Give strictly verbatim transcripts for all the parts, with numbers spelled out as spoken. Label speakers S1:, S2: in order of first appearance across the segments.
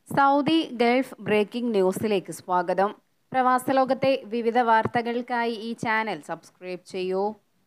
S1: Saudi Gulf breaking ന്യൂസിലേക്ക് സ്വാഗതം. പ്രവാസലോകത്തെ വിവിധ വാർത്തകൾക്കായി ഈ ചാനൽ സബ്സ്ക്രൈബ് ചെയ്യൂ.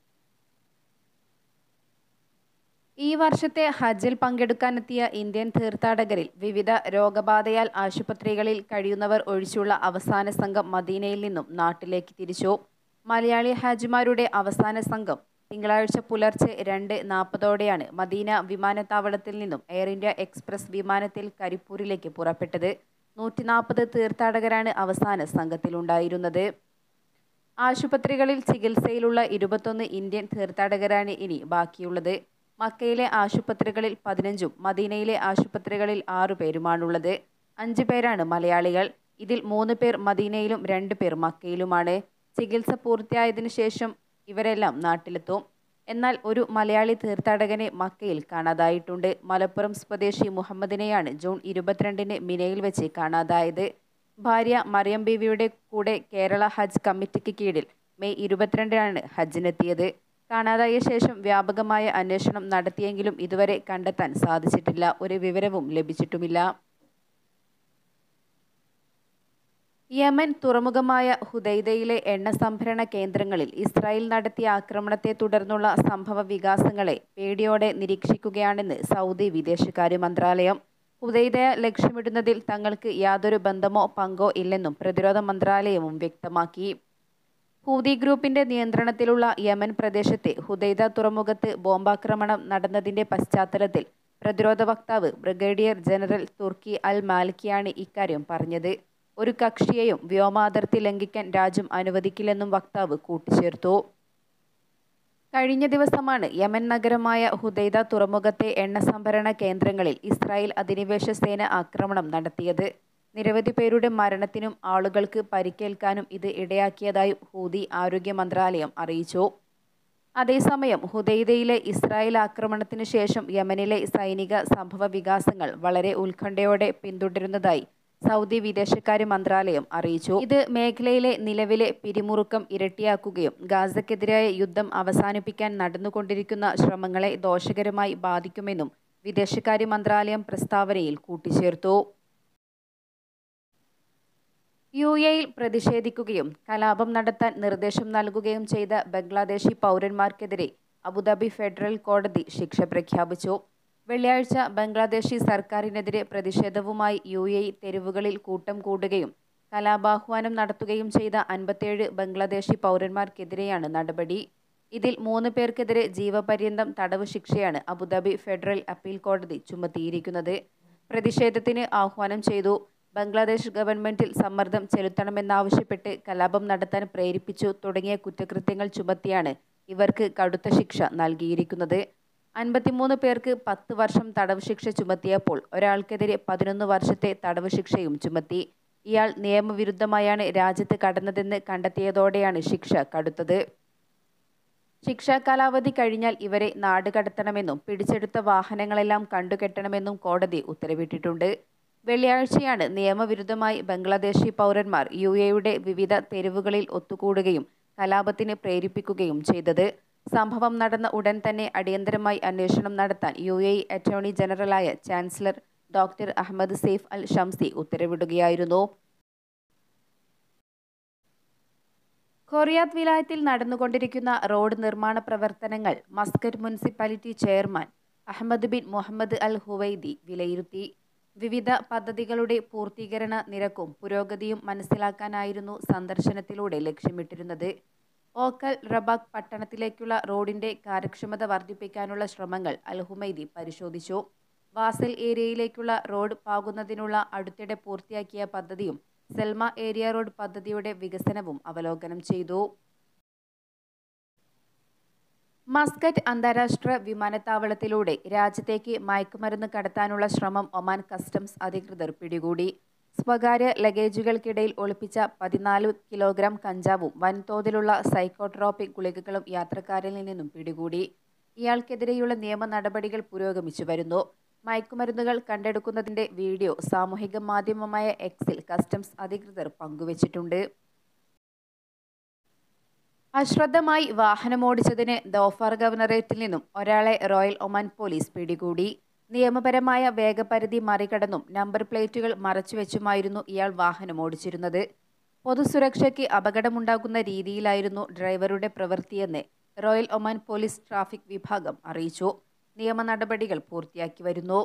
S1: ഈ വർഷത്തെ ഹജ്ജിൽ പങ്കെടുക്കാനെത്തിയ ഇന്ത്യൻ തീർത്ഥാടകരിൽ വിവിധ രോഗബാധയാൽ ആശുപത്രികളിൽ കഴിയുന്നവർ ഒഴിച്ചുള്ള അവസാന സംഘം മദീനയിൽ നിന്നും നാട്ടിലേക്ക് തിരിച്ചു. മലയാളി ഹാജിമാരുടെ അവസാന സംഘം തിങ്കളാഴ്ച പുലർച്ചെ രണ്ട് നാൽപ്പതോടെയാണ് മദീന വിമാനത്താവളത്തിൽ നിന്നും എയർ ഇന്ത്യ എക്സ്പ്രസ് വിമാനത്തിൽ കരിപ്പൂരിലേക്ക് പുറപ്പെട്ടത്. നൂറ്റി നാൽപ്പത് തീർത്ഥാടകരാണ് അവസാന സംഘത്തിലുണ്ടായിരുന്നത്. ആശുപത്രികളിൽ ചികിത്സയിലുള്ള ഇരുപത്തൊന്ന് ഇന്ത്യൻ തീർത്ഥാടകരാണ് ഇനി ബാക്കിയുള്ളത്. മക്കയിലെ ആശുപത്രികളിൽ പതിനഞ്ചും മദീനയിലെ ആശുപത്രികളിൽ ആറുപേരുമാണുള്ളത്. അഞ്ച് പേരാണ് മലയാളികൾ. ഇതിൽ മൂന്ന് പേർ മദീനയിലും രണ്ട് പേർ മക്കയിലുമാണ്. ചികിത്സ പൂർത്തിയായതിനു ശേഷം ഇവരെല്ലാം നാട്ടിലെത്തും. എന്നാൽ ഒരു മലയാളി തീർത്ഥാടകനെ മക്കയിൽ കാണാതായിട്ടുണ്ട്. മലപ്പുറം സ്വദേശി മുഹമ്മദിനെയാണ് ജൂൺ ഇരുപത്തിരണ്ടിന് മിനയിൽ വെച്ച് കാണാതായത്. ഭാര്യ മറിയം ബീവിയുടെ കൂടെ കേരള ഹജ്ജ് കമ്മിറ്റിക്ക് കീഴിൽ മെയ് ഇരുപത്തിരണ്ടിനാണ് ഹജ്ജിനെത്തിയത്. കാണാതായ ശേഷം വ്യാപകമായ അന്വേഷണം നടത്തിയെങ്കിലും ഇതുവരെ കണ്ടെത്താൻ സാധിച്ചിട്ടില്ല. ഒരു വിവരവും ലഭിച്ചിട്ടുമില്ല. യമൻ തുറമുഖമായ ഹുദൈദയിലെ എണ്ണ സംഭരണ കേന്ദ്രങ്ങളിൽ ഇസ്രായേൽ നടത്തിയ ആക്രമണത്തെ തുടർന്നുള്ള സംഭവ വികാസങ്ങളെ പേടിയോടെ നിരീക്ഷിക്കുകയാണെന്ന് സൗദി വിദേശകാര്യ മന്ത്രാലയം. ഹുദൈദ ലക്ഷ്യമിടുന്നതിൽ തങ്ങൾക്ക് യാതൊരു ബന്ധമോ പങ്കോ ഇല്ലെന്നും പ്രതിരോധ മന്ത്രാലയവും വ്യക്തമാക്കി. ഹൂതി ഗ്രൂപ്പിന്റെ നിയന്ത്രണത്തിലുള്ള യമൻ പ്രദേശത്തെ ഹുദൈദ തുറമുഖത്ത് ബോംബാക്രമണം നടന്നതിന്റെ പശ്ചാത്തലത്തിൽ പ്രതിരോധ വക്താവ് ബ്രിഗേഡിയർ ജനറൽ തുർക്കി അൽ മാലിക്കിയാണ് ഇക്കാര്യം പറഞ്ഞത്. ഒരു കക്ഷിയെയും വ്യോമാതിർത്തി ലംഘിക്കാൻ രാജ്യം അനുവദിക്കില്ലെന്നും വക്താവ് കൂട്ടിച്ചേർത്തു. കഴിഞ്ഞ ദിവസമാണ് യമൻ നഗരമായ ഹുദൈദ തുറമുഖത്തെ എണ്ണ സംഭരണ കേന്ദ്രങ്ങളിൽ ഇസ്രായേൽ അധിനിവേശ സേന ആക്രമണം നടത്തിയത്. നിരവധി പേരുടെ മരണത്തിനും ആളുകൾക്ക് പരിക്കേൽക്കാനും ഇത് ഇടയാക്കിയതായും ഹൂതി ആരോഗ്യ മന്ത്രാലയം അറിയിച്ചു. അതേസമയം ഹുദൈദയിലെ ഇസ്രായേൽ ആക്രമണത്തിന് ശേഷം യമനിലെ സൈനിക സംഭവ വികാസങ്ങൾ വളരെ ഉത്കണ്ഠയോടെ പിന്തുടരുന്നതായി സൗദി വിദേശകാര്യ മന്ത്രാലയം അറിയിച്ചു. ഇത് മേഖലയിലെ നിലവിലെ പിരിമുറുക്കം ഇരട്ടിയാക്കുകയും ഗാസയ്ക്കെതിരായ യുദ്ധം അവസാനിപ്പിക്കാൻ നടന്നുകൊണ്ടിരിക്കുന്ന ശ്രമങ്ങളെ ദോഷകരമായി ബാധിക്കുമെന്നും വിദേശകാര്യ മന്ത്രാലയം പ്രസ്താവനയിൽ കൂട്ടിച്ചേർത്തു. യു എയിൽ പ്രതിഷേധിക്കുകയും കലാപം നടത്താൻ നിർദ്ദേശം നൽകുകയും ചെയ്ത ബംഗ്ലാദേശി പൗരന്മാർക്കെതിരെ അബുദാബി ഫെഡറൽ കോടതി ശിക്ഷ പ്രഖ്യാപിച്ചു. വെള്ളിയാഴ്ച ബംഗ്ലാദേശി സർക്കാരിനെതിരെ പ്രതിഷേധവുമായി യു എ തെരുവുകളിൽ കൂട്ടം കൂടുകയും കലാപാഹ്വാനം നടത്തുകയും ചെയ്ത അൻപത്തിയേഴ് ബംഗ്ലാദേശി പൗരന്മാർക്കെതിരെയാണ് നടപടി. ഇതിൽ മൂന്ന് പേർക്കെതിരെ ജീവപര്യന്തം തടവ് ശിക്ഷയാണ് അബുദാബി ഫെഡറൽ അപ്പീൽ കോടതി ചുമത്തിയിരിക്കുന്നത്. പ്രതിഷേധത്തിന് ആഹ്വാനം ചെയ്തു. ബംഗ്ലാദേശ് ഗവൺമെന്റിൽ സമ്മർദ്ദം ചെലുത്തണമെന്നാവശ്യപ്പെട്ട് കലാപം നടത്താൻ പ്രേരിപ്പിച്ചു തുടങ്ങിയ കുറ്റകൃത്യങ്ങൾ ചുമത്തിയാണ് ഇവർക്ക് കടുത്ത ശിക്ഷ നൽകിയിരിക്കുന്നത്. അൻപത്തിമൂന്ന് പേർക്ക് പത്ത് വർഷം തടവ് ശിക്ഷ ചുമത്തിയപ്പോൾ ഒരാൾക്കെതിരെ പതിനൊന്ന് വർഷത്തെ തടവ് ശിക്ഷയും ചുമത്തി. ഇയാൾ നിയമവിരുദ്ധമായാണ് രാജ്യത്ത് കടന്നതെന്ന് കണ്ടെത്തിയതോടെയാണ് ശിക്ഷ കടുത്തത്. ശിക്ഷാ കാലാവധി കഴിഞ്ഞാൽ ഇവരെ നാട് കടത്തണമെന്നും പിടിച്ചെടുത്ത വാഹനങ്ങളെല്ലാം കണ്ടുകെട്ടണമെന്നും കോടതി ഉത്തരവിട്ടിട്ടുണ്ട്. വെള്ളിയാഴ്ചയാണ് നിയമവിരുദ്ധമായി ബംഗ്ലാദേശി പൗരന്മാർ യു എയുടെ വിവിധ തെരുവുകളിൽ ഒത്തുകൂടുകയും കലാപത്തിന് പ്രേരിപ്പിക്കുകയും ചെയ്തത്. സംഭവം നടന്ന ഉടൻ തന്നെ അടിയന്തരമായി അന്വേഷണം നടത്താൻ യു എ അറ്റോർണി ജനറലായ chancellor doctor Ahmed Saif Al Shamsi ഉത്തരവിടുകയായിരുന്നു. ഖൊറിയാത്ത് വിലായത്തിൽ നടന്നുകൊണ്ടിരിക്കുന്ന റോഡ് നിർമ്മാണ പ്രവർത്തനങ്ങൾ Muscat municipality chairman Ahmed bin Mohammed Al Huwaidi വിലയിരുത്തി. വിവിധ പദ്ധതികളുടെ പൂർത്തീകരണ നിരക്കും പുരോഗതിയും മനസ്സിലാക്കാനായിരുന്നു സന്ദർശനത്തിലൂടെ ലക്ഷ്യമിട്ടിരുന്നത്. ഓക്കൽ റബാഖ് പട്ടണത്തിലേക്കുള്ള റോഡിന്റെ കാര്യക്ഷമത വർദ്ധിപ്പിക്കാനുള്ള ശ്രമങ്ങൾ അൽ ഹുമൈദി പരിശോധിച്ചു. വാസൽ ഏരിയയിലേക്കുള്ള റോഡ് പാകുന്നതിനുള്ള അടുത്തിടെ പൂർത്തിയാക്കിയ പദ്ധതിയും സെൽമ ഏരിയ റോഡ് പദ്ധതിയുടെ വികസനവും അവലോകനം ചെയ്തു. മസ്കറ്റ് അന്താരാഷ്ട്ര വിമാനത്താവളത്തിലൂടെ രാജ്യത്തേക്ക് മയക്കുമരുന്ന് കടത്താനുള്ള ശ്രമം ഒമാൻ കസ്റ്റംസ് അധികൃതർ പിടികൂടി. സ്വകാര്യ ലഗേജുകൾക്കിടയിൽ ഒളിപ്പിച്ച പതിനാല് കിലോഗ്രാം കഞ്ചാവും വൻതോതിലുള്ള സൈക്കോട്രോപിക് ഗുളികകളും യാത്രക്കാരിൽ നിന്നും പിടികൂടി. ഇയാൾക്കെതിരെയുള്ള നിയമ നടപടികൾ പുരോഗമിച്ചു വരുന്നു. മയക്കുമരുന്നുകൾ കണ്ടെടുക്കുന്നതിന്റെ വീഡിയോ സാമൂഹിക മാധ്യമമായ എക്സിൽ കസ്റ്റംസ് അധികൃതർ പങ്കുവച്ചിട്ടുണ്ട്. അശ്രദ്ധമായി വാഹനമോടിച്ചതിന് ദോഫാർ ഗവർണറേറ്റിൽ നിന്നും ഒരാളെ റോയൽ ഒമാൻ പോലീസ് പിടികൂടി. നിയമപരമായ വേഗപരിധി മറികടന്നും നമ്പർ പ്ലേറ്റുകൾ മറച്ചുവെച്ചുമായിരുന്നു ഇയാൾ വാഹനം ഓടിച്ചിരുന്നത്. പൊതുസുരക്ഷയ്ക്ക് അപകടമുണ്ടാക്കുന്ന രീതിയിലായിരുന്നു ഡ്രൈവറുടെ പ്രവൃത്തിയെന്ന് റോയൽ ഒമാൻ പോലീസ് ട്രാഫിക് വിഭാഗം അറിയിച്ചു. നിയമ നടപടികൾ പൂർത്തിയാക്കി വരുന്നു.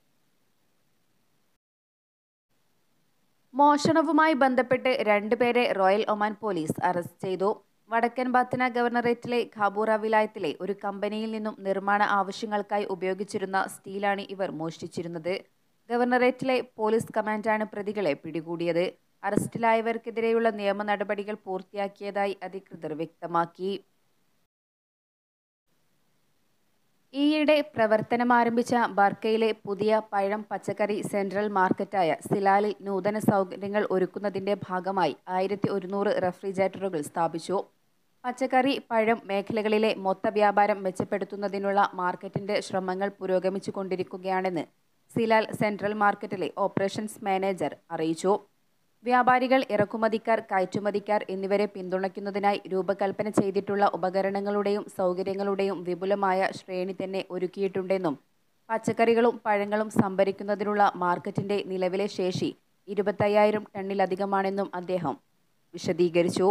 S1: മോഷണവുമായി ബന്ധപ്പെട്ട് രണ്ടുപേരെ റോയൽ ഒമാൻ പോലീസ് അറസ്റ്റ് ചെയ്തു. വടക്കൻ ബത്തന ഗവർണറേറ്റിലെ ഖാബൂറ വിലായത്തിലെ ഒരു കമ്പനിയിൽ നിന്നും നിർമ്മാണ ആവശ്യങ്ങൾക്കായി ഉപയോഗിച്ചിരുന്ന സ്റ്റീലാണ് ഇവർ മോഷ്ടിച്ചിരുന്നത്. ഗവർണറേറ്റിലെ പോലീസ് കമാൻഡാണ് പ്രതികളെ പിടികൂടിയത്. അറസ്റ്റിലായവർക്കെതിരെയുള്ള നിയമ നടപടികൾ പൂർത്തിയാക്കിയതായി അധികൃതർ വ്യക്തമാക്കി. ഈയിടെ പ്രവർത്തനമാരംഭിച്ച ബർക്കയിലെ പുതിയ പഴം പച്ചക്കറി സെൻട്രൽ മാർക്കറ്റായ സിലാലിൽ നൂതന സൗകര്യങ്ങൾ ഒരുക്കുന്നതിന്റെ ഭാഗമായി ആയിരത്തി ഒരുന്നൂറ് റെഫ്രിജറേറ്ററുകൾ സ്ഥാപിച്ചു. പച്ചക്കറി പഴം മേഖലകളിലെ മൊത്ത വ്യാപാരം മെച്ചപ്പെടുത്തുന്നതിനുള്ള മാർക്കറ്റിന്റെ ശ്രമങ്ങൾ പുരോഗമിച്ചു കൊണ്ടിരിക്കുകയാണെന്ന് സിലാൽ സെൻട്രൽ മാർക്കറ്റിലെ ഓപ്പറേഷൻസ് മാനേജർ അറിയിച്ചു. വ്യാപാരികൾ, ഇറക്കുമതിക്കാർ, കയറ്റുമതിക്കാർ എന്നിവരെ പിന്തുണയ്ക്കുന്നതിനായി രൂപകൽപ്പന ചെയ്തിട്ടുള്ള ഉപകരണങ്ങളുടെയും സൗകര്യങ്ങളുടെയും വിപുലമായ ശ്രേണി തന്നെ ഒരുക്കിയിട്ടുണ്ടെന്നും പച്ചക്കറികളും പഴങ്ങളും സംഭരിക്കുന്നതിനുള്ള മാർക്കറ്റിന്റെ നിലവിലെ ശേഷി ഇരുപത്തയ്യായിരം ടണ്ണിലധികമാണെന്നും അദ്ദേഹം വിശദീകരിച്ചു.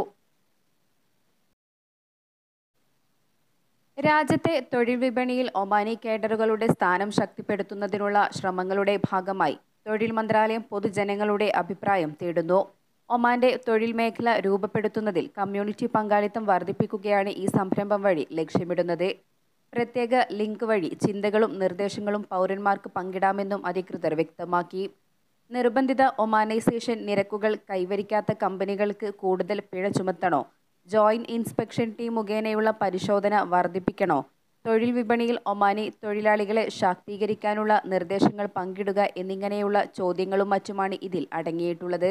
S1: രാജ്യത്തെ തൊഴിൽ വിപണിയിൽ ഒമാനി കേഡറുകളുടെ സ്ഥാനം ശക്തിപ്പെടുത്തുന്നതിനുള്ള ശ്രമങ്ങളുടെ ഭാഗമായി തൊഴിൽ മന്ത്രാലയം പൊതുജനങ്ങളുടെ അഭിപ്രായം തേടുന്നു. ഒമാന്റെ തൊഴിൽ മേഖല രൂപപ്പെടുത്തുന്നതിൽ കമ്മ്യൂണിറ്റി പങ്കാളിത്തം വർദ്ധിപ്പിക്കുകയാണ് ഈ സംരംഭം വഴി ലക്ഷ്യമിടുന്നത്. പ്രത്യേക ലിങ്ക് വഴി ചിന്തകളും നിർദ്ദേശങ്ങളും പൗരന്മാർക്ക് പങ്കിടാമെന്നും അധികൃതർ വ്യക്തമാക്കി. നിർബന്ധിത ഒമാനൈസേഷൻ നിരക്കുകൾ കൈവരിക്കാത്ത കമ്പനികൾക്ക് കൂടുതൽ പിഴ ചുമത്തണോ? ജോയിന്റ് ഇൻസ്പെക്ഷൻ ടീം മുഖേനയുള്ള പരിശോധന വർദ്ധിപ്പിക്കണോ? തൊഴിൽ വിപണിയിൽ ഒമാനി തൊഴിലാളികളെ ശാക്തീകരിക്കാനുള്ള നിർദ്ദേശങ്ങൾ പങ്കിടുക എന്നിങ്ങനെയുള്ള ചോദ്യങ്ങളും മറ്റുമാണ് ഇതിൽ അടങ്ങിയിട്ടുള്ളത്.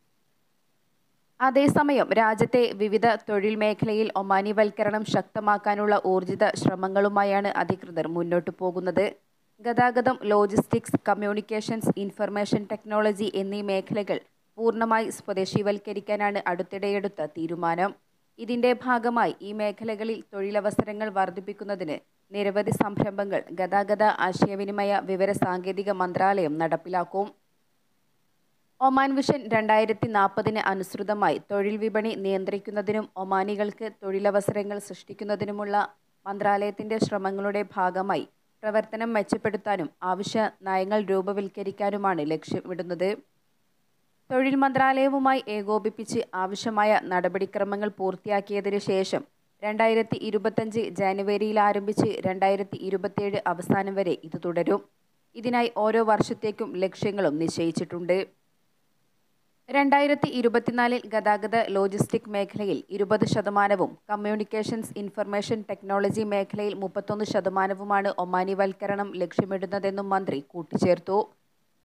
S1: അതേസമയം രാജ്യത്തെ വിവിധ തൊഴിൽ മേഖലയിൽ ഒമാനിവൽക്കരണം ശക്തമാക്കാനുള്ള ഊർജിത ശ്രമങ്ങളുമായാണ് അധികൃതർ മുന്നോട്ടു പോകുന്നത്. ഗതാഗതം, ലോജിസ്റ്റിക്സ്, കമ്മ്യൂണിക്കേഷൻസ്, ഇൻഫർമേഷൻ ടെക്നോളജി എന്നീ മേഖലകൾ പൂർണ്ണമായി സ്വദേശീവൽക്കരിക്കാനാണ് അടുത്തിടെയെടുത്ത തീരുമാനം. ഇതിന്റെ ഭാഗമായി ഈ മേഖലകളിൽ തൊഴിലവസരങ്ങൾ വർദ്ധിപ്പിക്കുന്നതിന് നിരവധി സംരംഭങ്ങൾ ഗതാഗത, ആശയവിനിമയ, വിവര സാങ്കേതിക മന്ത്രാലയം നടപ്പിലാക്കും. ഒമാൻ വിഷൻ രണ്ടായിരത്തി നാൽപ്പതിന് അനുസൃതമായി തൊഴിൽ വിപണി നിയന്ത്രിക്കുന്നതിനും ഒമാനികൾക്ക് തൊഴിലവസരങ്ങൾ സൃഷ്ടിക്കുന്നതിനുമുള്ള മന്ത്രാലയത്തിന്റെ ശ്രമങ്ങളുടെ ഭാഗമായി പ്രവർത്തനം മെച്ചപ്പെടുത്താനും ആവശ്യ നയങ്ങൾ രൂപവൽക്കരിക്കാനുമാണ് ലക്ഷ്യമിടുന്നത്. തൊഴിൽ മന്ത്രാലയവുമായി ഏകോപിപ്പിച്ച് ആവശ്യമായ നടപടിക്രമങ്ങൾ പൂർത്തിയാക്കിയതിനു ശേഷം രണ്ടായിരത്തി ഇരുപത്തഞ്ച് ജനുവരിയിൽ ആരംഭിച്ച് രണ്ടായിരത്തി ഇരുപത്തിയേഴ് അവസാനം വരെ ഇത് തുടരും. ഇതിനായി ഓരോ വർഷത്തേക്കും ലക്ഷ്യങ്ങളും നിശ്ചയിച്ചിട്ടുണ്ട്. രണ്ടായിരത്തി ഇരുപത്തിനാലിൽ ഗതാഗത ലോജിസ്റ്റിക് മേഖലയിൽ ഇരുപത് ശതമാനവും കമ്മ്യൂണിക്കേഷൻസ് ഇൻഫർമേഷൻ ടെക്നോളജി മേഖലയിൽ മുപ്പത്തൊന്ന് ശതമാനവുമാണ് ഒമാനിവൽക്കരണം ലക്ഷ്യമിടുന്നതെന്നും മന്ത്രി കൂട്ടിച്ചേർത്തു.